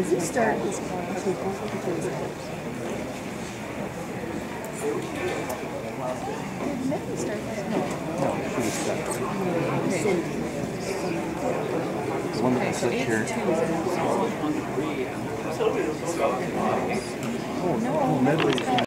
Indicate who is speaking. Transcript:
Speaker 1: he start his car? Okay, both of the Did Mickey start this? No.
Speaker 2: No, she was stuck.
Speaker 1: Cindy.
Speaker 2: The one that was stuck here.
Speaker 1: No,
Speaker 2: Medley.